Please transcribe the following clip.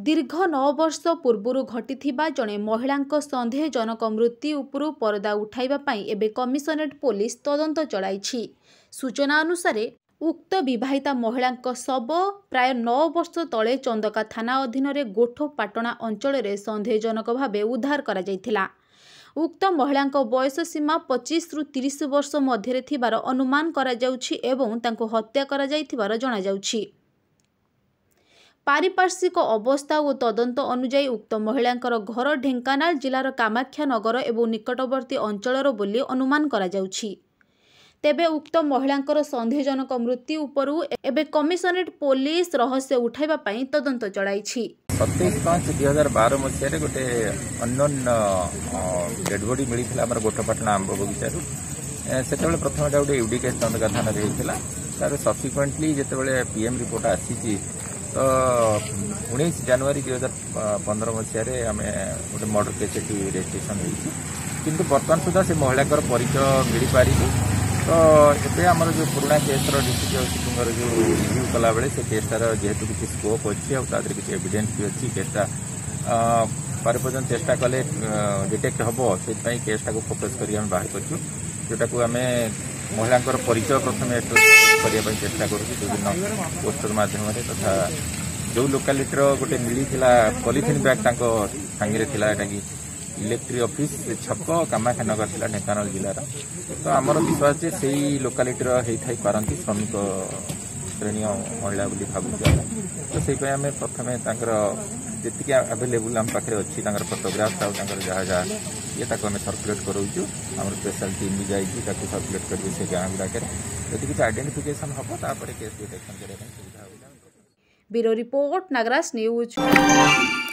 दीर्घ 9 वर्ष पूर्व घटिथिबा जणे महिलांक संदेहजनक मृत्यु उपरू परदा उठाइबा पाई एबे कमिशनरेट पुलिस तदंत चलाइछि। सूचना अनुसार उक्त विवाहिता महिलांक शव प्राय 9 वर्ष तले चंदका थाना अधीन गोठपाटणा अंचल में संदेहजनक भावे उद्धार करा जायथिला। उक्त महिलांक बयस सीमा 25 रु 30 वर्ष मध्य थिबार अनुमान करा जाउछि एवं तांको हत्या करा जायथिबार जणा जाउछि। पारिपार्श्विक अवस्था और तदंत अनुजाई उक्त महिलांकर घर ढेंकानाल जिलार कामाख्या नगर एवं निकटवर्ती अंचलर बोली अनुमान करा जाउछि। तेबे उक्त महिलांकर संदेहजनक मृत्यु उपरू एबे कमिशनरेट पुलिस रहस्य उठाइबा पाई तदंत चलाइछि। 27/5/2012 मसीह गोटे अननोन डेड बॉडी मिली आम गोठपाटना आंब बगीचारू से प्रथम गोटे यूडी केस चंदका थाना तार सब्सिक्वेंटली जिते पीएम रिपोर्ट आसी तो 19 जनवरी 2015 मसीह आम गोटे मर्डर केस रजिस्ट्रेशन होती किंतु बर्तमान सुधा से महिला परिचय मिल पारि तो ये आमर जो पुराना केस डिस्ट्रिक्ट जजर जो रिव्यू कला बेले से केसटार जेहेतु किसी स्कोप अच्छी किसी एविडेंस भी अच्छी केसटा पारिपर्यन चेष्टा कले डिटेक्ट हम से केसटा को फोकस कर बाहर कर जोटा को आम महिला परिचय प्रथम करने चेष्टा करुविभिन्न पोस्टर मध्यम तथा जो लोकालिटर गोटे मिली पॉलिथिन बैग सांगे कि इलेक्ट्रिक ऑफिस छक कामाख्या नगर था ढेंकानाल जिलार तो आमर विश्वास से लोकालिटर होता पारती श्रमिक श्रेणी महिला भावुँ तो से प्रथम जी आवेलेबल आम पाखे अच्छी फोटोग्राफ्स जहाँ जहाँ ये आम सर्कुलेट करूँ आम स्पेशल टीम भी जाइए सर्कुलेट करेंगे से गाँव गुड़ाक जब किसी आइडेंटिफिकेशन हम केस डिटेक्शन करने सुविधा। Bureau report Nagraj news.